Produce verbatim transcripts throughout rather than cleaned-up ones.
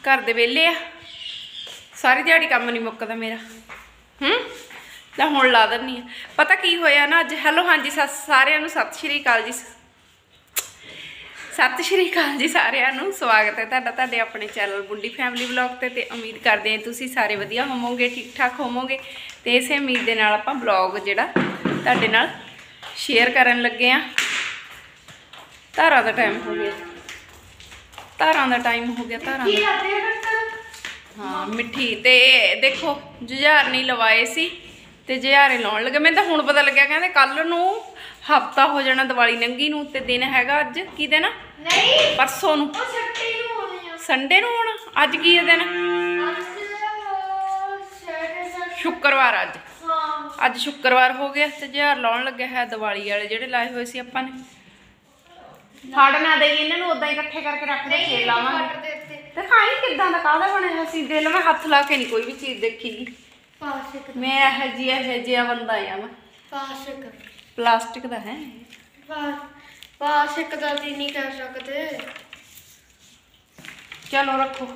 घर दे वेले आ सारी दिहाड़ी काम नहीं मुक्कदा मेरा। हूँ तो हुण ला दिंदी आ। पता की होया ना अज। हैलो हाँ जी सारिਆਂ ਨੂੰ सत श्री अकाल जी। सत श्री अकाल जी सारिਆਂ ਨੂੰ। स्वागत है तुहाडा तुहाडे अपने चैनल बुंडी फैमिली व्लॉग ते। ते उम्मीद करते हैं तुसीं सारे वधिया होवोगे, ठीक ठाक होवोगे। तो इस उम्मीद के नाल आपां व्लॉग जिहड़ा तुहाडे नाल शेयर करन लगे आ। धारां दा टाइम हो गया, धारां दा टाइम हो गया, धारां दा। हाँ मिठी ते देखो जुझार नहीं लवाए सी ते जुझारे लाउण लगे। मैं तो हुण पता लग्या कहंदे कल नूं हफ्ता हो जाना दिवाली नंगी नूं ते दिन हैगा अज की दिन नहीं परसों नूं संडे नूं होना। अज की दिन शुक्रवार। अज अज शुक्रवार हो गया ते जुझार लाउण लग्या है दिवाली वाले जिहड़े लाए होए सी आपां ने। फड़ ना दई इन्हां नूं उदां ही इकट्ठे करके रख दे फेर लावांगे। दिखाई किदां दा काहदा बने सी दिल मैं हथ ला के नहीं कोई भी चीज़ देखी। मैं यह जी यह जिहा बंदा आ मैं प्लास्टिक दा है प्लास्टिक दा ती नहीं कर सकते। चलो रखो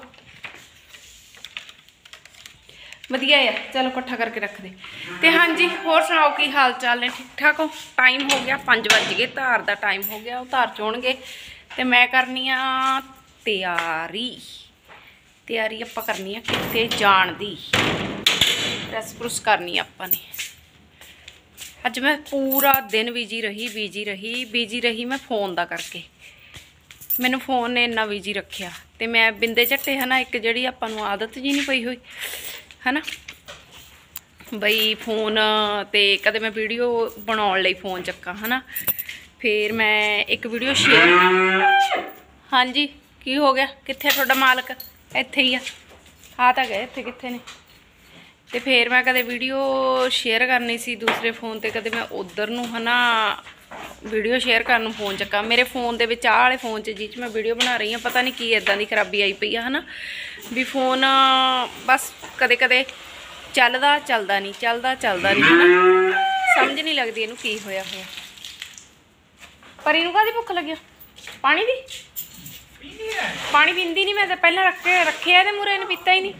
वधिया है। चलो इकट्ठा करके रख दे। तो हाँ जी होर सुनाओ की हाल चाल ने, ठीक ठाक हो। टाइम हो गया पाँच बज गए, धार का टाइम हो गया। धार चोणगे तो मैं करनी आ तैयारी। तैयारी आपां करनी आ कित्थे जाण दी। प्रैस प्रुस करनी आपां ने। अज मैं पूरा दिन बिजी रही बिजी रही बिजी रही मैं फोन दा करके। मैनू फोन ने इन्ना बिजी रखिया तो मैं बिंदे झट्टे है ना एक जी आपां नूं आदत जी नहीं पई हुई है ना बई फोन ते कदे मैं वीडियो बनाउण लई फोन चक्का है ना। फिर मैं एक वीडियो शेयर। हाँ जी की हो गया कित्थे तुहाडा मालक? इत्थे ही आ आ तां गए इत्थे कित्थे ने। तो फिर मैं कदे वीडियो शेयर करनी सी दूसरे फोन ते कदे मैं उधर नूं है ना वीडियो शेयर करन नूं फोन चक्का। मेरे फोन दे विच आ वाले फोन च जिस मैं वीडियो बना रही हूँ पता नहीं की इदां दी खराबी आई पई है ना भी फोन बस कदे कदे चलदा चलदा नहीं चलदा चलदा नहीं है ना। समझ नहीं लगती इनू की होया होया। पर इनू काहदी भुख लगी पानी दी? पानी पींदी नहीं। मैं तो पहले रख के रखे तो मुरे ने पीता ही नहीं।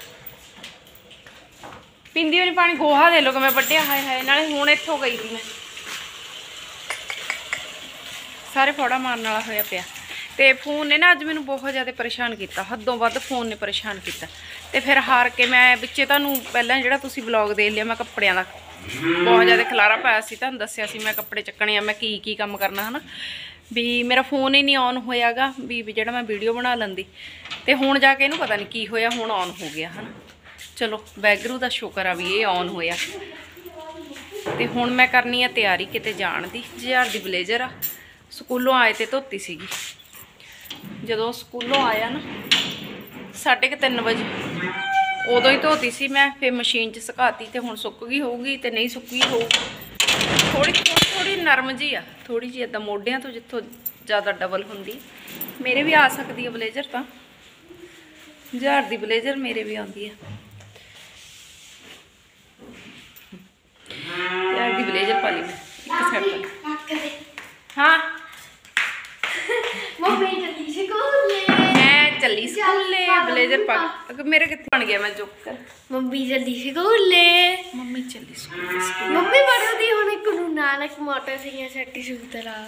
पींदी नहीं पानी। गोहा दे लो कि मैं वड्डिया हाय हाय नाले हुण इत्थों गई थी मैं सारे फोड़ा मारन वाला होया पिया। तो फोन ने ना अज मैनू बहुत ज़्यादा परेशान किया, हदों वध फोन ने परेशान किया। तो फिर हार के मैं बिच्चे तुहानूं पहलां जिहड़ा तुसीं ब्लॉग देख लिया मैं कपड़ियां दा बहुत ज़्यादा खलारा पाया सी। तुहानूं दस्सिया सी मैं कपड़े चक्कने आ मैं की की काम करना है ना भी मेरा फोन ही नहीं ऑन होयागा भी जिहड़ा मैं वीडियो बना लैंदी। तो हुण जाके इहनूं पता नहीं की होया हुण ऑन हो गया है ना। चलो वैगरू दा शुक्र आ भी ये ऑन होया। तो हुण मैं करनी है तैयारी किते जाण दी। जुझार दी ब्लेजर आ स्कूलों आए तो धोती सीगी। जदों स्कूलों आया ना साढ़े क तीन बजे उदों ही धोती सी मैं। फिर मशीन च सुकाती तो हुण सुक गई होगी तो नहीं सुकी होगी। थोड़ी थोड़ी थोड़ी नरम जी आ थोड़ी जी इदां मोढियां तो जिथों ज़्यादा डबल हुंदी। मेरे भी आ सकती है ब्लेजर तो जुझार दी ब्लेजर मेरे भी आती है। जुझार दी ब्लेजर पा ली मैं एक साइड। हाँ मैं चली स्कूले ब्लेजर पा मेरे कितने बन गया मैं जोकर। मम्मी चली स्कूले मम्मी चली स्कूले मम्मी पढ़ती हुण गुरु नानक मोटर सिंह शट्टी सूतरा।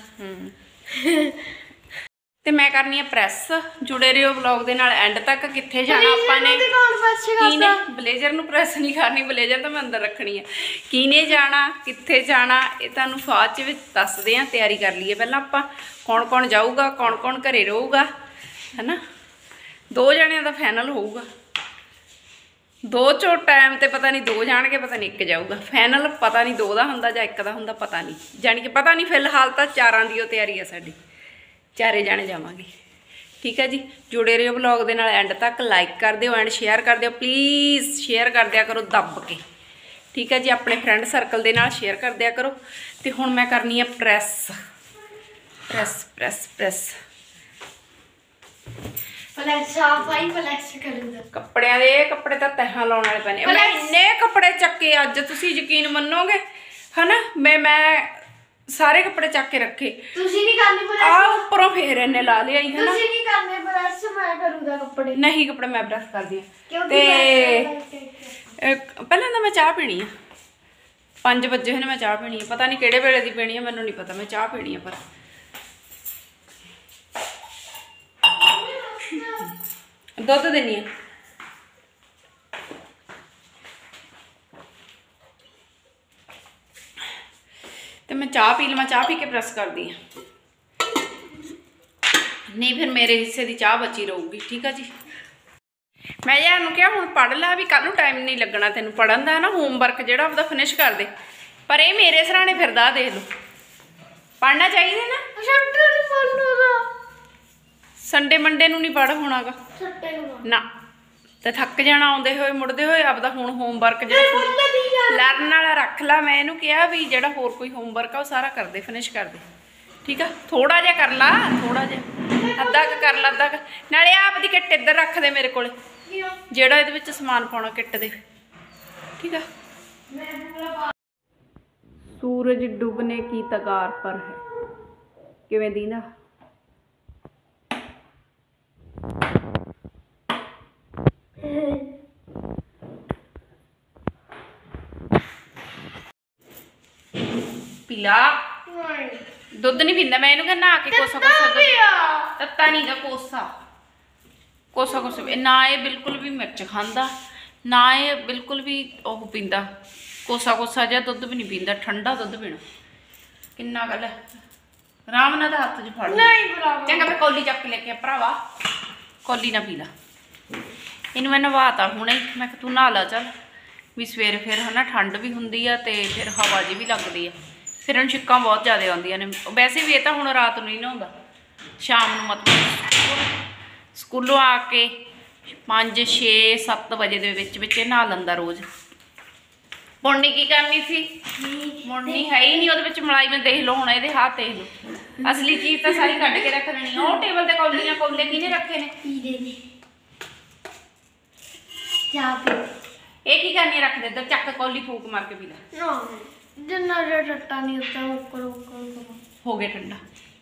ते मैं करनी है प्रैस। जुड़े रहो ब्लॉग दे नाल एंड तक। कित्थे जाना आपां ने कीने ब्लेजर नूं प्रैस नहीं करनी ब्लेजर तो मैं अंदर रखनी है। कीने जाना कित्थे जाना ये तुहानूं फाद च दसदे आ। तैयारी कर लीए पहलां आपां कौन कौन जाऊगा कौन कौन घरे रहूगा है ना। दो जणियां दा फाइनल होऊगा। दो चो टाइम तो पता नहीं दो जाणगे पता नहीं एक जाऊगा। फाइनल पता नहीं दो दा हुंदा जां एक दा हुंदा पता नहीं। जानी कि पता नहीं फिलहाल तो चारां दी तैयारी है साडी। चारे जाने जावांगे ठीक है जी। जुड़े रहो ब्लॉग दे नाल एंड तक। लाइक कर दिओ एंड शेयर कर दिओ प्लीज़। शेयर कर दिया करो दब के ठीक है जी। अपने फ्रेंड सर्कल दे नाल शेयर कर दिया करो। तो हुण मैं करनी है प्रैस प्रैस प्रैस प्रैस कपड़ियां दे कपड़े तो तह लाने वाले पैने। मैं इन्ने कपड़े चक्के अज तुसीं यकीन मनोगे है ना। मैं मैं सारे कपड़े चक के रखे आ उपरों फिर इन्हें ला लिया है ना। ਕੱਪੜੇ ਨਹੀਂ ਕੱਪੜੇ ਮੈਂ ਪ੍ਰੈਸ ਕਰਦੀ ਹਾਂ। ਤੇ ਤੇ ਪਹਿਲਾਂ ਤਾਂ ਮੈਂ ਚਾਹ ਪੀਣੀ ਆ। ਪੰਜ ਵਜੇ ਹੋਏ ਨੇ, ਮੈਂ ਚਾਹ ਪੀਣੀ ਆ। ਪਤਾ ਨਹੀਂ ਕਿਹੜੇ ਵੇਲੇ ਦੀ ਪੀਣੀ ਆ, ਮੈਨੂੰ ਨਹੀਂ ਪਤਾ। ਮੈਂ ਚਾਹ ਪੀਣੀ ਆ ਪਰ ਦੁੱਧ ਦੇਣੀ ਆ। ਤੇ ਮੈਂ ਚਾਹ ਪੀ ਲਵਾਂ, ਚਾਹ ਪੀ ਕੇ ਪ੍ਰੈਸ ਕਰਦੀ ਆ। ਨਹੀਂ ਫਿਰ ਮੇਰੇ ਹਿੱਸੇ ਦੀ ਚਾਹ ਬਚੀ ਰਹੂਗੀ। ਠੀਕ ਆ ਜੀ। ਮੈਂ ਯਾਰ ਨੂੰ ਕਿਹਾ ਹੁਣ ਪੜ੍ਹ ਲੈ, ਵੀ ਕੱਲ ਨੂੰ ਟਾਈਮ ਨਹੀਂ ਲੱਗਣਾ ਤੈਨੂੰ ਪੜ੍ਹਨ ਦਾ ਨਾ, ਹੋਮਵਰਕ ਜਿਹੜਾ ਉਹਦਾ ਫਿਨਿਸ਼ ਕਰ ਦੇ। ਪਰ ਇਹ ਮੇਰੇ ਸਰਾਣੇ ਫਿਰਦਾ, ਦੇਖ ਲਓ। ਪੜ੍ਹਨਾ ਚਾਹੀਦਾ ਨਾ। ਸੰਡੇ ਨੂੰ ਪੜ੍ਹਨਾ, ਸੰਡੇ ਮੰਡੇ ਨੂੰ ਨਹੀਂ ਪੜ੍ਹ ਹੋਣਾਗਾ ਸੰਡੇ ਨੂੰ ਨਾ। ਤੇ ਥੱਕ ਜਾਣਾ ਆਉਂਦੇ ਹੋਏ ਮੁੜਦੇ ਹੋਏ। ਆਪਦਾ ਹੁਣ ਹੋਮਵਰਕ ਜਿਹੜਾ ਲਰਨ ਵਾਲਾ ਰੱਖ ਲਾ। ਮੈਂ ਇਹਨੂੰ ਕਿਹਾ ਵੀ ਜਿਹੜਾ ਹੋਰ ਕੋਈ ਹੋਮਵਰਕ ਆ ਉਹ ਸਾਰਾ ਕਰ ਦੇ, ਫਿਨਿਸ਼ ਕਰ ਦੇ। ਠੀਕ ਆ, ਥੋੜਾ ਜਿਹਾ ਕਰ ਲਾ, ਥੋੜਾ ਜਿਹਾ, ਅੱਧਾ ਕੁ ਕਰ ਲਾ, ਅੱਧਾ ਕੁ। ਨਾਲੇ ਆਪ ਦੀ ਕਿੱਟ ਇੱਧਰ ਰੱਖ ਦੇ ਮੇਰੇ ਕੋਲੇ, ਜਿਹੜਾ ਇਹਦੇ ਵਿੱਚ ਸਮਾਨ ਪਾਉਣਾ ਕਿੱਟ ਦੇ। ਠੀਕ ਆ। ਸੂਰਜ ਡੁੱਬਨੇ ਕੀ ਤਗਾਰ ਪਰ ਹੈ। ਕਿਵੇਂ ਦੀਂਦਾ? ਪੀਲਾ ਦੁੱਧ ਨਹੀਂ ਪੀਂਦਾ। ਮੈਂ ਇਹਨੂੰ ਕਹਿੰਦਾ ਨਹਾ ਕੇ ਕੋਸਾ ਕੋਸਾ ਤੱਤਾ ਨਹੀਂ ਗਾ, ਕੋਸਾ ਕੋਸਾ ਕੋਸਾ। ਨਾ ਇਹ ਬਿਲਕੁਲ ਵੀ ਮਿਰਚ ਖਾਂਦਾ, ਨਾ ਇਹ ਬਿਲਕੁਲ ਵੀ ਉਹ ਪੀਂਦਾ। ਕੋਸਾ ਕੋਸਾ ਜਿਹਾ ਦੁੱਧ ਵੀ ਨਹੀਂ ਪੀਂਦਾ। ਠੰਡਾ ਦੁੱਧ ਪੀਣਾ। ਕਿੰਨਾ ਗੱਲ ਹੈ। ਆਰਾਮ ਨਾਲ ਤਾਂ ਹੱਥ 'ਚ ਫੜ ਲੈ। ਚੰਗਾ ਮੈਂ ਕੌਲੀ ਚੱਕ ਕੇ ਲੈ ਕੇ ਆ ਭਰਾਵਾ, ਕੌਲੀ ਨਾ ਪੀ ਲਾ। ਇਹਨੂੰ ਮੈਂ ਨਵਾਤਾ ਹੁਣੇ। ਮੈਂ ਕਿਹਾ ਤੂੰ ਨਹਾ ਲਾ ਚੱਲ, ਵੀ ਸਵੇਰੇ ਫਿਰ ਹੈ ਨਾ ਠੰਡ ਵੀ ਹੁੰਦੀ ਆ ਅਤੇ ਫਿਰ ਹਵਾ ਜਿਹੀ ਵੀ ਲੱਗਦੀ ਆ। ਫਿਰ ਇਹਨੂੰ ਛਿੱਕਾਂ ਬਹੁਤ ਜ਼ਿਆਦਾ ਆਉਂਦੀਆਂ ਨੇ। ਵੈਸੇ ਵੀ ਇਹ ਤਾਂ ਹੁਣ ਰਾਤ ਨੂੰ ਨਹੀਂ ਨਹਾਉਂਦਾ, ਸ਼ਾਮ ਨੂੰ ਮਤਲਬ ਸਕੂਲੋਂ ਆ ਕੇ ਪੰਜ ਛੇ ਸੱਤ ਵਜੇ ਦੇ ਵਿੱਚ ਵਿੱਚ ਇਹ ਨਹਾ ਲੈਂਦਾ ਰੋਜ਼। ਮੁੜਨੀ ਕੀ ਕਰਨੀ ਸੀ? ਮੁੜਨੀ ਹੈ ਹੀ ਨਹੀਂ ਉਹਦੇ ਵਿੱਚ ਮਲਾਈ। ਮੈਂ ਦੇਖ ਲਓ ਹੁਣ ਇਹਦੇ ਹੱਥ ਦੇਖ ਲਓ। ਅਸਲੀ ਚੀਜ਼ ਤਾਂ ਸਾਰੀ ਕੱਢ ਕੇ ਰੱਖ ਲੈਣੀ। ਉਹ ਟੇਬਲ ਤੇ ਕੌਲੀਆਂ ਕੌਲੇ ਕਿਹਨੇ ਰੱਖੇ ਨੇ? ਇਹ ਕੀ ਕਰਨੀ? ਰੱਖ ਦੇ ਇੱਧਰ, ਚੱਕ ਕੌਲੀ ਫੂਕ ਮਾਰ ਕੇ ਪੀ ਲੈ। ਜਿੰਨਾ ਜਿਹਾ ਟੱਟਾ ਨਹੀਂ ਉੱਤਾ ਉੱਪਰ ਉੱਪਰ ਹੋ ਗਿਆ ਠੰਡਾ।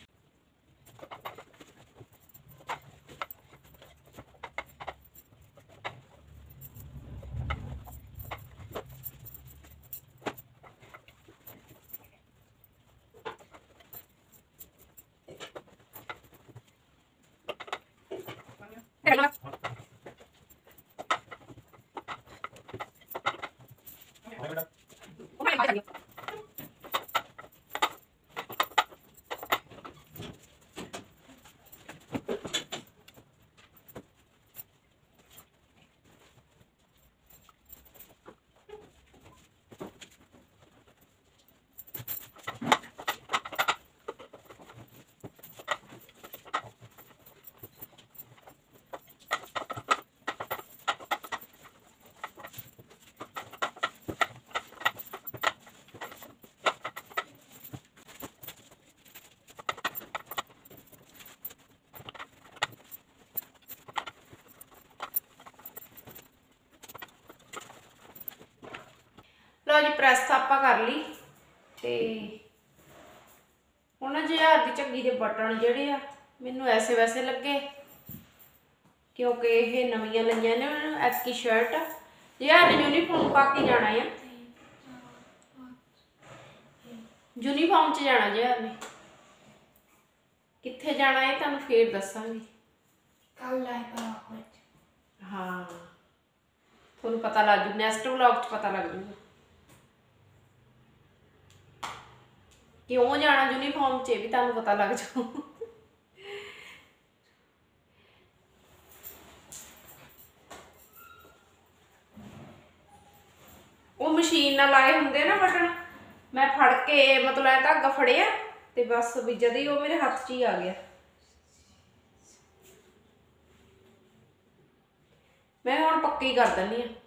ਲਓ ਜੀ, ਪ੍ਰੈਸ ਆਪਾਂ ਕਰ ਲਈ। ਤੇ ਹੁਣ ਨਾ ਜਹਾਜ਼ ਦੀ ਝੱਗੀ ਦੇ ਬਟਨ ਜਿਹੜੇ ਆ ਮੈਨੂੰ ਐਸੇ ਵੈਸੇ ਲੱਗੇ, ਕਿਉਂਕਿ ਇਹ ਨਵੀਆਂ ਲਈਆਂ ਨੇ ਮੈਨੂੰ ਐਤਕੀ ਸ਼ਰਟ। ਜਹਾਜ਼ ਨੇ ਯੂਨੀਫਾਰਮ ਪਾ ਕੇ ਜਾਣਾ ਆ, ਯੂਨੀਫਾਰਮ 'ਚ ਜਾਣਾ ਜਹਾਜ਼ ਨੇ। ਕਿੱਥੇ ਜਾਣਾ ਹੈ ਤੁਹਾਨੂੰ ਫੇਰ ਦੱਸਾਂਗੀ। ਕੱਲ ਆਏਗਾ। ਹਾਂ, ਤੁਹਾਨੂੰ ਪਤਾ ਲੱਗ ਜੂ, ਨੈਕਸਟ ਵਲੌਗ 'ਚ ਪਤਾ ਲੱਗ ਜੂਗਾ ਕਿਉਂ ਜਾਣਾ ਯੂਨੀਫਾਰਮ 'ਚ, ਵੀ ਤੁਹਾਨੂੰ ਪਤਾ ਲੱਗ ਜੂ। ਉਹ ਮਸ਼ੀਨ ਨਾਲ ਲਾਏ ਹੁੰਦੇ ਨਾ ਬਟਨ, ਮੈਂ ਫੜ ਕੇ ਮਤਲਬ ਇਹ ਧਾਗਾ ਫੜਿਆ ਤੇ ਬਸ ਵੀ ਜਦ ਹੀ ਉਹ ਮੇਰੇ ਹੱਥ 'ਚ ਹੀ ਆ ਗਿਆ। ਮੈਂ ਹੁਣ ਪੱਕੀ ਕਰ ਦਿੰਦੀ ਹਾਂ।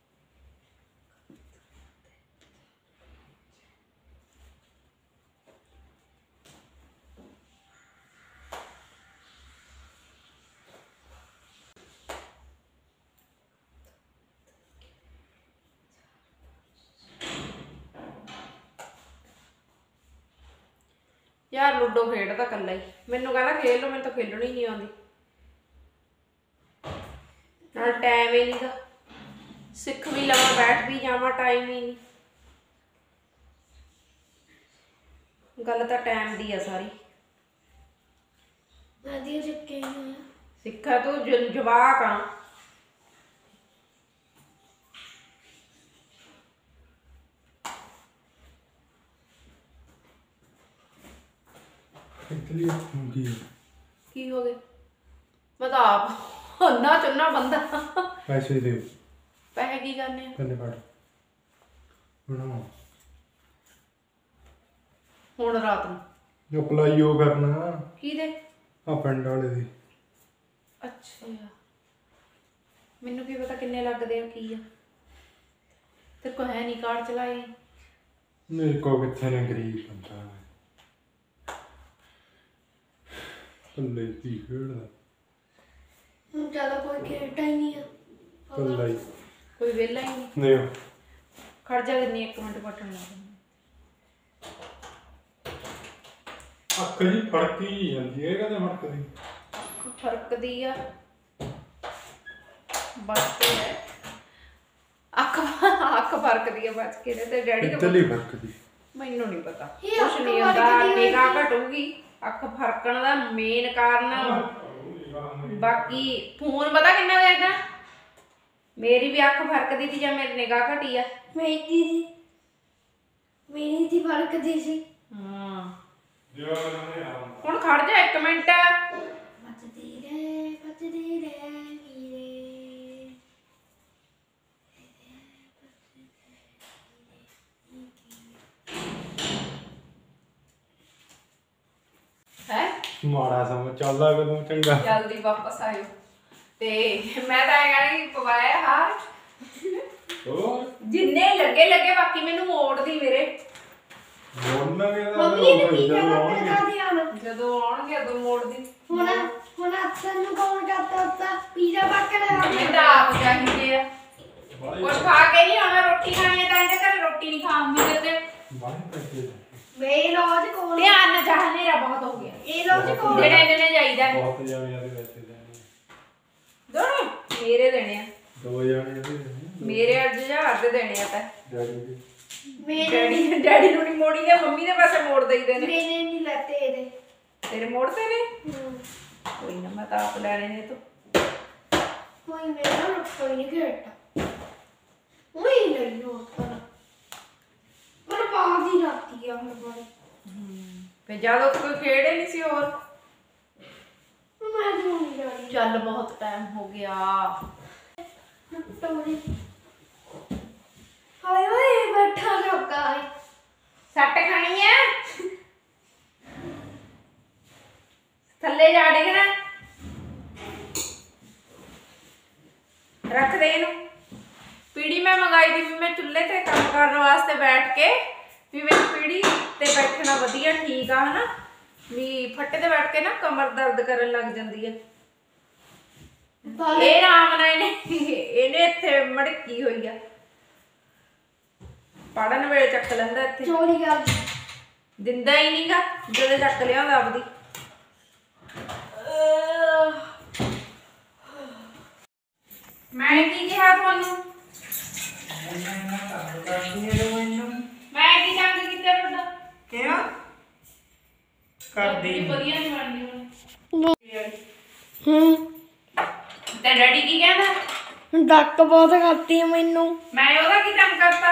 यार लूडो खेडदा कल्ला ही, मैनू कहना खेल लो, मैं तो खेलनी नहीं आती। ਹੁਣ ਟਾਈਮ ਹੀ ਨਹੀਂਗਾ। ਸਿੱਖ ਵੀ ਲਵਾਂ, ਬੈਠ ਵੀ ਜਾਵਾਂ, ਟਾਈਮ ਹੀ ਨਹੀਂ। ਗੱਲ ਤਾਂ ਟਾਈਮ ਦੀ ਆ ਸਾਰੀ। ਵਧੀਆ ਚੱਕੇ ਹੋਇਆ ਸਿੱਖਾ ਤੂੰ ਜ- ਜਵਾਕ ਆ। ਇਤਲੀ ਹੁੰਦੀ ਕੀ ਹੋ ਗਿਆ? ਮੈਂ ਤਾਂ ਆਪ ਅੰਨਾ ਚੁੰਨਾ ਬੰਦਾ। ਪੈਸੇ ਦੇ ਪੈਸੇ ਕੀ ਕਰਨੇ ਆ? ਕੰਨੇ ਫੜ ਬਣਾ ਹੁਣ ਰਾਤ ਨੂੰ ਜੋ ਅਪਲਾਈ ਉਹ ਕਰਨਾ ਕੀ ਦੇ? ਆ ਪਿੰਡ ਵਾਲੇ ਦੀ। ਅੱਛਾ, ਮੈਨੂੰ ਕੀ ਪਤਾ ਕਿੰਨੇ ਲੱਗਦੇ ਆ ਕੀ ਆ। ਤੇ ਕੋ ਹੈ ਨਹੀਂ ਕਾਰਡ ਚਲਾਏ? ਮੇਰੇ ਕੋ ਕਿੱਥੇ ਨੇ, ਗਰੀਬ ਬੰਦਾ ਮੈਂ। ਕੱਲੇ ਦੀ ਖੇਡਦਾ ਹੁਣ ਜ਼ਿਆਦਾ ਕੋਈ ਖੇਡਦਾ ਹੀ ਨਹੀਂ ਆ। ਕੱਲਾ ਹੀ ਕੋਈ ਵਿਹਲਾ ਹੀ ਨਹੀਂ। ਨਹੀਂ ਖੜ ਜਾ ਕਿੰਨੀ ਇੱਕ ਮਿੰਟ ਬਟਨ ਲਾ ਦਿੰਦੀ। ਅੱਖ ਜੀ ਫੜਕੀ ਜਾਂਦੀ ਹੈ, ਕਦੇ ਫੜਕਦੀ ਫਰਕਦੀ ਆ ਬਸ ਤੇ ਹੈ। ਅੱਖ ਅੱਖ ਫਰਕਦੀ ਆ ਬਚ ਕੇ ਤੇ ਡੈਡੀ ਦਾ ਇਤਲੀ ਫੜਕਦੀ। ਮੈਨੂੰ ਨਹੀਂ ਪਤਾ, ਇਹ ਕੁਛ ਅੱਖ ਨਹੀਂ ਹੁੰਦਾ। ਫਰਕਦੀ ਹੋਏਗੀ। ਨਿਗਾਹ ਘਟੂਗੀ। ਅੱਖ ਫਰਕਣ ਦਾ ਮੇਨ ਕਾਰਨ ਬਾਕੀ ਫੋਨ ਪਤਾ ਕਿੰਨਾ ਵੇਖਦਾ। ਮੇਰੀ ਵੀ ਅੱਖ ਫਰਕਦੀ ਸੀ ਜਾਂ ਮੇਰੀ ਨਿਗਾਹ ਘਟੀ ਆ? ਮੇਰੀ ਦੀ ਮੇਰੀ ਦੀ ਫਰਕਦੀ ਸੀ। ਹਾਂ ਹੁਣ ਖੜ ਜਾ ਇੱਕ ਮਿੰਟ। ਬਚਦੀ ਰਹਿ ਬਚਦੀ ਰਹਿ ਵੀਰੇ। ਹੈ ਮਾੜਾ ਸਮਾਂ ਚੱਲਦਾ ਕਦੋਂ ਚੰਗਾ। ਜਲਦੀ ਵਾਪਸ ਆਇਓ। ਤੇ ਮੈਂ ਤਾਂ ਇਹ ਕਹਿਣੀ ਪਵਾਇਆ ਹਾਰ ਹੋਰ ਜਿੰਨੇ ਲੱਗੇ ਲੱਗੇ, ਬਾਕੀ ਮੈਨੂੰ ਮੋੜਦੀ ਮੇਰੇ। ਮੋੜਨਾ ਵੀ ਮੰਮੀ ਨੇ ਪੀਜ਼ਾ ਕੱਟ ਦਿਖਾਦੇ ਆਣ। ਜਦੋਂ ਆਉਣਗੇ ਉਦੋਂ ਮੋੜਦੀ। ਹੁਣ ਹੁਣ ਅਕਸਰ ਨੂੰ ਕੌਣ ਕਰਤਾ ਉੱਤਾ ਪੀਜ਼ਾ ਕੱਟ ਲਗਾ ਮੈਨੂੰ ਤਾਂ ਆਪ ਚਾਹੀਦੇ ਆ। ਕੁਛ ਖਾ ਕੇ ਨਹੀਂ ਆਉਣਾ, ਰੋਟੀ ਖਾਣੀ ਹੈ ਤਾਂ ਇਹਦੇ ਘਰ ਰੋਟੀ ਨਹੀਂ ਖਾਉਂਗੀ ਤੇ ਬਾਹਰ ਪੈਸੇ ਵੇ ਰੋਜ਼ ਕੋਲ ਧਿਆਨ ਨਾਲ ਜਾ। ਹਨੇਰਾ ਬਹੁਤ ਹੋ ਗਿਆ। ਇਹ ਰੋਜ਼ ਕੋਲ ਜਿਹੜੇ ਇਹਨੇ ਜਾਈਦਾ ਬਹੁਤ ਜਾਣੇ ਆਦੇ ਪੈਸੇ ਦੇਣੇ। ਦੋਨੋਂ ਮੇਰੇ ਦੇਣੇ ਆ। ਦੋ ਜਾਣੇ ਦੇ ਮੇਰੇ ਅੱਜ ਹਜ਼ਾਰ ਦੇ ਦੇਣੇ ਆ ਤਾਂ। ਡੈਡੀ ਦੇ ਮੇਰੇ ਡੈਡੀ ਡੈਡੀ ਨੂੰ ਨਹੀਂ ਮੋੜੀ ਦੇ, ਮੰਮੀ ਦੇ ਪੈਸੇ ਮੋੜ ਦਈਦੇ ਨੇ। ਮੇਰੇ ਨਹੀਂ ਲੱਤੇ ਇਹਦੇ। ਤੇਰੇ ਮੋੜਦੇ ਨੇ? ਹੂੰ ਕੋਈ ਨਾ, ਮੈਂ ਤਾਂ ਆਪ ਲੈਣੇ ਨੇ ਤੂੰ। ਕੋਈ ਮੇਰਾ ਨਾ ਕੋਈ ਨਹੀਂ ਘਟਾ ਉਹੀ ਲੈ ਲੋ ਪਰ ਪਰ ਬਾਹਰ ਦੀ ਰਾਤੀ ਆ ਹੁਣ ਬੜੀ। ਫੇ ਜਦੋਂ ਕੋਈ ਖੇੜੇ ਨਹੀਂ ਸੀ ਹੋਰ। ਮੈਂ ਤਾਂ ਨਹੀਂ ਜਾਣੀ ਚੱਲ ਬਹੁਤ ਟਾਈਮ ਹੋ ਗਿਆ। ਟੋਰੀ ਹਾਏ ਓਏ ਬੈਠਾ ਰੋਕਾ ਹੈ। ਸੱਟ ਖਾਣੀ ਆ? ਥੱਲੇ ਜਾ ਡਿੱਗਣਾ। ਰੱਖ ਦੇ ਇਹਨੂੰ। ਪੀੜੀ ਮੈਂ ਮੰਗਾਈ ਦੀ ਵੀ ਮੈਂ ਚੁੱਲ੍ਹੇ ਤੇ ਕੰਮ ਕਰਨ ਵਾਸਤੇ ਬੈਠ ਕੇ ਵੀ ਮੈਨੂੰ ਪੀੜੀ ਤੇ ਬੈਠਣਾ ਵਧੀਆ ਠੀਕ ਆ ਹਨਾ। ਵੀ ਫੱਟੇ ਤੇ ਬੈਠ ਕੇ ਨਾ ਕਮਰ ਦਰਦ ਕਰਨ ਲੱਗ ਜਾਂਦੀ ਹੈ। ਇਹ ਰਾਮ ਨਾਲ ਇਹਨੇ ਇਹਨੇ ਇੱਥੇ ਮੜਕੀ ਹੋਈ ਆ। ਪੜਨ ਵੇਲੇ ਚੱਕ ਲੈਂਦਾ ਇੱਥੇ। ਚੋਰੀ ਕਰ ਦਿੰਦਾ ਹੀ ਨਹੀਂਗਾ ਜਦੋਂ ਚੱਕ ਲਿਆ ਹੁੰਦਾ ਆਪਦੀ। ਮੈਂ ਕੀ ਕਿਹਾ ਤੁਹਾਨੂੰ? ਮੈਂ ਕੀ ਜੰਗ ਕੀਤਾ ਤੁਹਾਡਾ? ਕਿਹਾ ਕਰਦੀ ਰੋਟੀ ਵਧੀਆ ਨਹੀਂ ਬਣਦੀ ਹੁਣ। ਹੂੰ ਤੇ ਡੈਡੀ ਕੀ ਕਹਿੰਦਾ? ਡੱਕ ਬਹੁਤ ਕਰਤੀ ਮੈਨੂੰ। ਮੈਂ ਉਹਦਾ ਕੀ ਕੰਮ ਕਰਤਾ?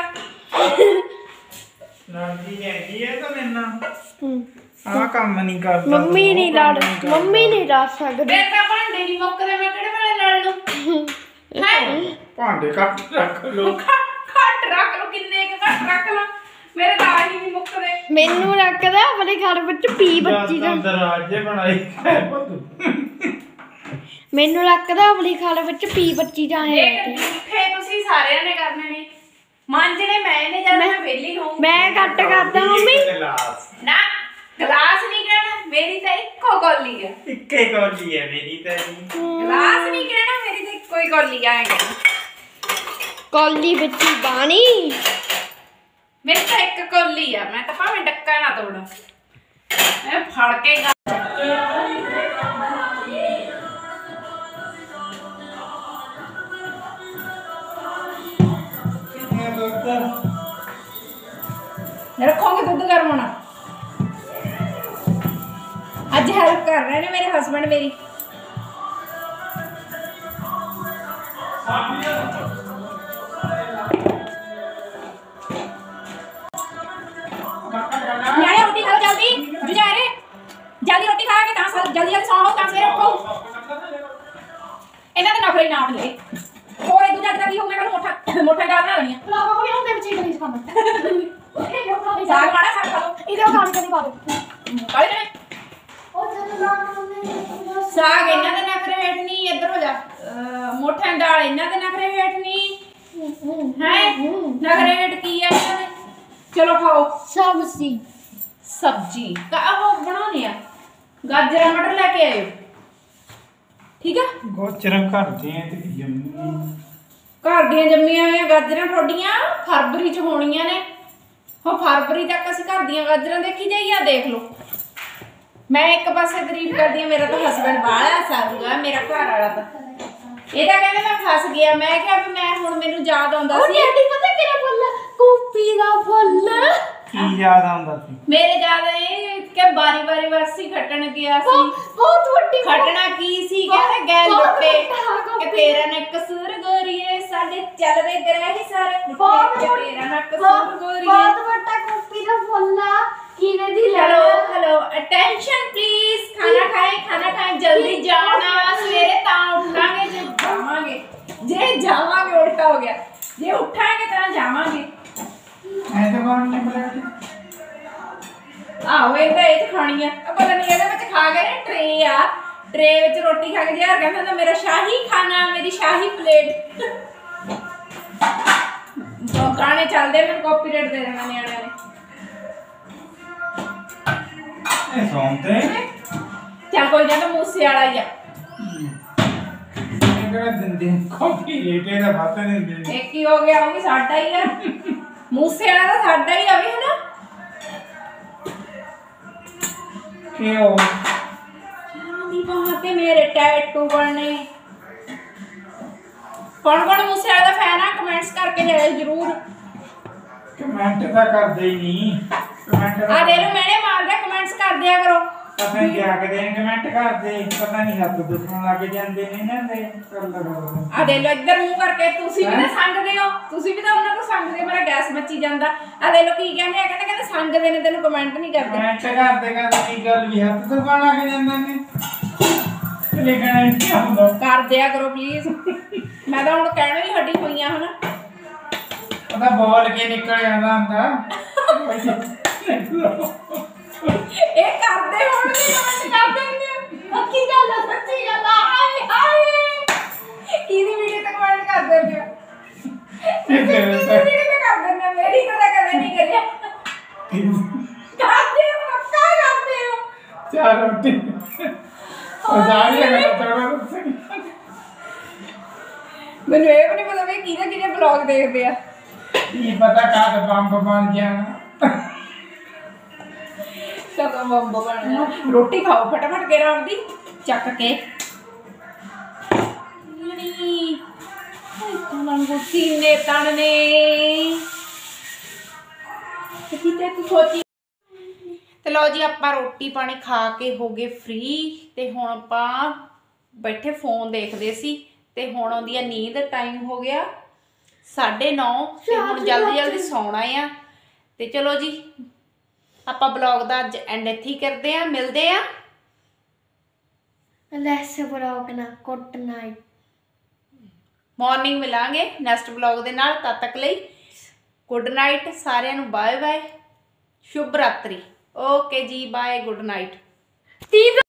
ਲੜਦੀ ਜਾਂਦੀ ਹੈ ਤਾਂ ਮੇਰੇ ਨਾਲ ਹੂੰ ਆਹ ਕੰਮ ਨਹੀਂ ਕਰਦਾ ਮੰਮੀ ਨਹੀਂ ਲੜ ਮੰਮੀ ਨਹੀਂ ਲੜ ਸਕਦੀ। ਮੇਰੇ ਤਾਂ ਭਾਂਡੇ ਨਹੀਂ ਮੁੱਕਦੇ, ਮੈਂ ਕਿਹੜੇ ਵੇਲੇ ਲੜ ਲੂੰ? ਹੈ ਭਾਂਡੇ ਕੱਟ ਰੱਖ ਲੋ ਘੱਟ ਰੱਖ ਲਓ, ਕਿੰਨੇ ਕੁ ਘੱਟ ਰੱਖ ਲਾਂ? ਮੇਰੇ ਤਾਂ ਆਹੀ ਨਹੀਂ ਮੁੱਕਦੇ। ਮੈਨੂੰ ਰੱਖਦਾ ਆਪਣੇ ਘਰ ਵਿੱਚ ਪੀ ਬੱਚੀ ਦਾ। ਦਰਵਾਜ਼ੇ ਬਣਾਈ ਹੈ ਮੈਨੂੰ ਰੱਖਦਾ ਆਪਣੇ ਘਰ ਵਿੱਚ ਪੀ ਬੱਚੀ ਦਾ ਹੈ। ਇਹ ਝੂਠੇ ਤੁਸੀਂ ਸਾਰਿਆਂ ਨੇ ਕਰਨੇ ਨੇ। ਮਾਂਜਣੇ ਮੈਂ ਨੇ ਜਦ ਮੈਂ ਵਿਹਲੀ ਹੋਊਂ। ਮੈਂ ਕੱਟ ਕਰਦਾ ਮੰਮੀ। ਨਾ ਗਲਾਸ ਨਹੀਂ ਕਹਿਣਾ, ਮੇਰੀ ਤਾਂ ਇੱਕੋ ਗੋਲੀ ਆ। ਇੱਕੇ ਕੌਲੀ ਹੈ ਮੇਰੀ ਤਾਂ ਗਲਾਸ ਨਹੀਂ ਕਹਿਣਾ, ਮੇਰੀ ਤਾਂ ਇੱਕੋ ਹੀ ਗੋਲੀ ਆ। ਕੌਲੀ ਵਿੱਚ ਬਾਣੀ ਮੇਰੀ ਤਾਂ ਇੱਕ ਕੌਲੀ ਆ। ਮੈਂ ਤਾਂ ਭਾਵੇਂ ਡੱਕਾ ਨਾ ਤੋੜਾਂ, ਮੈਂ ਫੜ ਕੇ ਰੱਖੋਗੇ ਦੁੱਧ ਗਰਮ ਹੋਣਾ। ਅੱਜ ਹੈਲਪ ਕਰ ਰਹੇ ਨੇ ਮੇਰੇ ਹਸਬੰਡ ਮੇਰੀ। ਨਿਆਣੇ ਰੋਟੀ ਖਾਓ ਜਲਦੀ ਜੁਝਾਰੇ ਜਲਦੀ ਰੋਟੀ ਖਾ ਕੇ ਤਾਂ ਸਰ ਜਲਦੀ ਜਲਦੀ ਸੌਂ ਤਾਂ ਸਵੇਰੇ ਉੱਠੋ। ਇਹਨਾਂ ਦੇ ਨਖਰੇ ਨਾ ਮਿਲੇ ਹੋਰ ਇੱਕ ਦੂਜਾ ਦਾ ਕੀ ਹੋਊਗਾ ਕੱਲ ਮੋਟਾ ਮੋਟਾ ਗੱਲ ਨਾ ਲੈਣੀ ਭਰਾਵਾ ਕੋਈ ਹੁੰਦੇ ਵਿੱਚ ਕਰੀ ਕੰਮ ਸਾਗ ਮਾੜਾ ਸਾਗ ਖਾ ਲਓ ਇਹਦਾ ਕੰਮ ਕਰੀ ਪਾ ਦੋ ਕਾਲੇ ਨੇ ਉਹ ਜਦੋਂ ਨਾ ਸਾਗ ਇਹਨਾਂ ਦੇ ਨਖਰੇ ਹੇਠ ਨਹੀਂ ਇੱਧਰ ਹੋ ਜਾ ਮੋਠਾਂ ਦੀ ਦਾਲ ਇਹਨਾਂ ਦੇ ਨਖਰੇ ਹੇਠ ਨਹੀਂ ਹੈ ਨਖਰੇ ਹੇਠ ਕੀ ਹੈ ਇਹਨਾਂ ਦੇ। ਚਲੋ ਖਾਓ ਸਬਜ਼ੀ ਸਬਜੀ ਉਹ ਬਣਾਉਣੀ ਆ ਗਾਜਰਾਂ ਮਟਰ ਲੈ ਕੇ ਆਇਓ ਠੀਕ ਆ। ਗੋਚਰਾਂ ਘਰ ਦੇ ਤੇ ਜੰਮੀ ਘਰ ਦੀਆਂ ਜੰਮੀਆਂ ਹੋਈਆਂ ਗਾਜਰਾਂ ਤੁਹਾਡੀਆਂ ਫਰਵਰੀ ਚ ਹੋਣੀਆਂ ਨੇ। ਹੋ ਫਰਵਰੀ ਤੱਕ ਅਸੀਂ ਘਰ ਦੀਆਂ ਗਾਜਰਾਂ ਦੇਖੀ ਜਾਈਏ। ਦੇਖ ਲਓ ਮੈਂ ਇੱਕ ਪਾਸੇ ਤਾਰੀਫ ਕਰਦੀ ਆ ਮੇਰਾ ਤਾਂ ਹਸਬੰਡ ਬਾਹਲਾ ਸਾਰੂਗਾ ਮੇਰਾ ਘਰ ਵਾਲਾ ਤਾਂ ਇਹ ਤਾਂ ਕਹਿੰਦੇ ਮੈਂ ਫਸ ਗਿਆ। ਮੈਂ ਕਿਹਾ ਵੀ ਮੈਂ ਹੁਣ ਮੈਨੂੰ ਯਾਦ ਆਉਂਦਾ ਉਹ ਸੀ ਡੈਡੀ ਪਤਾ ਕਿਹੜਾ ਫੁੱਲ ਕੂਪੀ ਦਾ ਫੁੱਲ ਕੀ ਯਾਦ ਆਉਂਦਾ ਸੀ ਮੇਰੇ ਯਾਦ ਇਹ ਕਿ ਬਾਰੀ ਬਾਰੀ ਵਰਸੀ ਖੱਟਣ ਗਿਆ ਸੀ। ਬਹੁਤ ਵੱਡੀ ਖੱਟਣਾ ਕੀ ਸੀ ਕਹਿੰਦੇ ਗੈਲ ਬਹੁਤ ਲੁੱਟੇ ਵੱਡਾ ਕਿ ਕੂਪੀ। ਤੇਰਾ ਨੇ ਕਸੂਰ ਗੋਰੀਏ ਸਾਡੇ ਚੱਲਦੇ ਗ੍ਰਹਿ ਸਾਰੇ ਬਹੁਤ ਕਿ ਵੱਡਾ- ਤੇਰਾ ਨਾ ਕਸੂਰ ਬਹੁਤ ਗੋਰੀਏ। ਬਹੁਤ ਵੱਡਾ ਕੂਪੀ ਦਾ ਫੁੱਲ ਆ ਕਿਵੇਂ ਦੀ हेलो हेलो अटेंशन प्लीज खाना खाएं खाना खाएं जल्दी जाना सवेरे ता उठांगे जे जावांगे जे जावांगे उल्टा हो गया जे उठांगे ता जावांगे ਐ ਤੇ ਕੌਣ ਨੇ ਬੁਲਾਇਆ ਆਹੋ ਇਹ ਤਾਂ ਇਹ ਚ ਖਾਣੀ ਆ ਆ ਪਤਾ ਨਹੀਂ ਇਹਦੇ ਵਿੱਚ ਖਾ ਗਏ ਟਰੇ ਆ ਟਰੇ ਵਿੱਚ ਰੋਟੀ ਖਾ ਕੇ ਯਾਰ ਕਹਿੰਦਾ ਹੁੰਦਾ ਮੇਰਾ ਸ਼ਾਹੀ ਖਾਣਾ ਮੇਰੀ ਸ਼ਾਹੀ ਪਲੇਟ ਉਹ ਗਾਣੇ ਚੱਲਦੇ ਮੈਨੂੰ ਕਾਪੀਰਾਈਟ ਦੇ ਦੇਣਾ ਨਿਆਣਿਆਂ ਨੇ। ਇਹ ਸੌਂਦੇ ਚੱਲ ਕੋਈ ਨਾ ਤਾਂ ਮੂਸੇ ਵਾਲਾ ਹੀ ਆ। ਇਹ ਕਿਹੜਾ ਦਿੰਦੇ ਕਾਫੀ ਰੇਟੇ ਦਾ ਬਾਤ ਨਹੀਂ ਦਿੰਦੇ ਇੱਕ ਹੀ ਹੋ ਗਿਆ ਉਹ ਵੀ ਸਾਡਾ ਹੀ ਆ ਮੂਸੇ ਵਾਲਾ ਤਾਂ ਸਾਡਾ ਹੀ ਆ ਵੀ ਹਨਾ। ਕਿਉਂ ਦੀ ਬਾਹਾਂ ਤੇ ਮੇਰੇ ਟੈਟੂ ਬਣਨੇ। ਕੌਣ ਕੌਣ ਮੂਸੇ ਵਾਲੇ ਦਾ ਫੈਨ ਆ ਕਮੈਂਟਸ ਕਰਕੇ ਜਾਇਓ ਜਰੂਰ। ਕਮੈਂਟ ਤਾਂ ਕਰਦੇ ਹੀ ਨਹੀਂ ਕਮੈਂਟ ਆ ਦੇ ਲੋ ਮੈਨੇ ਮਾਰਦਾ ਕਮੈਂਟਸ ਕਰ ਦਿਆ ਕਰੋ। ਪਤਾ ਨਹੀਂ ਕਿਆ ਕਰਦੇ ਨੇ ਕਮੈਂਟ ਕਰਦੇ ਪਤਾ ਨਹੀਂ ਹੱਥ ਦੁਖਣ ਲੱਗ ਜਾਂਦੇ ਨੇ ਨਾ ਦੇ ਕਰ ਲਗਾ ਆ ਦੇ ਲੋ ਇੱਧਰ ਮੂੰਹ ਕਰਕੇ ਤੁਸੀਂ ਵੀ ਤਾਂ ਸੰਗਦੇ ਹੋ ਤੁਸੀਂ ਵੀ ਤਾਂ ਉਹਨਾਂ ਤੋਂ ਸੰਗਦੇ ਹੋ। ਮੇਰਾ ਗੈਸ ਮੱਚੀ ਜਾਂਦਾ। ਆ ਦੇ ਲੋ ਕੀ ਕਹਿੰਦੇ ਆ ਕਹਿੰਦੇ ਕਹਿੰਦੇ ਸੰਗਦੇ ਨੇ ਤੈਨੂੰ ਕਮੈਂਟ ਨਹੀਂ ਕਰਦੇ। ਕਮੈਂਟ ਕਰਦੇ ਕਰਦੇ ਕੀ ਗੱਲ ਵੀ ਹੱਥ ਦੁਖਣ ਲੱਗ ਜਾਂਦੇ ਨੇ ਲੇਕਿਨ ਇਹ ਕੀ ਹੁੰਦਾ ਕਰ ਦਿਆ ਕਰੋ ਪਲੀਜ਼। ਮੈਂ ਤਾਂ ਹੁਣ ਕਹਿਣਾ ਹੀ ਹਟੀ ਹੋਈਆਂ ਹਨਾ। ਉਹਦਾ ਬੋਲ ਕੇ ਨਿਕਲ ਜਾਂਦਾ ਹੁੰਦਾ ਇਹ ਕਰਦੇ ਹੋਣਗੇ ਕਮੈਂਟ ਕਰ ਦੇਣਗੇ। ਪੱਕੀ ਗੱਲ ਆ ਸੱਚੀ ਗੱਲ ਆ। ਹਾਏ ਹਾਏ ਕਿਹਦੀ ਵੀਡੀਓ ਤੇ ਕਮੈਂਟ ਕਰ ਦਿੰਦੇ ਹੋ? ਕਿਹਦੀ ਵੀਡੀਓ ਤੇ ਕਰ ਦਿੰਦੇ ਹੋ? ਮੇਰੀ ਤਾਂ ਕਦੇ ਨਹੀਂ ਕਰਿਆ। ਕਰਦੇ ਹੋ ਪੱਕਾ ਕਰਦੇ ਹੋ। ਚਾਰ ਰੋਟੀ ਉਹ ਜਾਣੀ ਹੈ ਤੋੜਾ ਮੈਨੂੰ ਇਹ ਵੀ ਨਹੀਂ ਪਤਾ ਵੀ ਕਿਹਦੇ ਕਿਹਦੇ ਬਲੌਗ ਦੇਖਦੇ ਆ। ਕੀ ਪਤਾ ਕਾਹਦਾ ਬੰਬ ਬਣ ਜਾਣਾ ਕਦੋਂ ਬੰਬ ਬਣਨਾ। ਰੋਟੀ ਖਾਓ ਫਟਾਫਟ ਕੇ ਰਾਮ ਦੀ ਚੱਕ ਕੇ ਨੀ ਤੂੰ ਸੀਨੇ ਤਣਨੇ ਕਿਤੇ ਤੂੰ ਸੋਚੀ। ਤੇ ਲਓ ਜੀ ਆਪਾਂ ਰੋਟੀ ਪਾਣੀ ਖਾ ਕੇ ਹੋ ਗਏ ਫ੍ਰੀ ਤੇ ਹੁਣ ਆਪਾਂ ਬੈਠੇ ਫੋਨ ਦੇਖਦੇ ਸੀ ਤੇ ਹੁਣ ਆਉਂਦੀ ਆ ਨੀਂਦ। ਟਾਈਮ ਹੋ ਗਿਆ ਸਾਢੇ ਨੌ ਤੇ ਹੁਣ ਜਲਦੀ ਜਲਦੀ ਸੌਣਾ ਆ। ਤੇ ਚਲੋ ਜੀ ਆਪਾਂ ਬਲੌਗ ਦਾ ਅੱਜ ਐਂਡ ਇੱਥੇ ਹੀ ਕਰਦੇ ਆ। ਮਿਲਦੇ ਆ ਲੈਸ ਬਲੌਗ ਨਾ ਗੁੱਡ ਨਾਈਟ। ਮਾਰਨਿੰਗ ਮਿਲਾਂਗੇ ਨੈਕਸਟ ਬਲੌਗ ਦੇ ਨਾਲ। ਤਦ ਤੱਕ ਲਈ ਗੁੱਡ ਨਾਈਟ ਸਾਰਿਆਂ ਨੂੰ। ਬਾਏ ਬਾਏ ਸ਼ੁਭ ਰਾਤਰੀ। ਓਕੇ ਜੀ ਬਾਏ ਗੁੱਡ ਨਾਈਟ।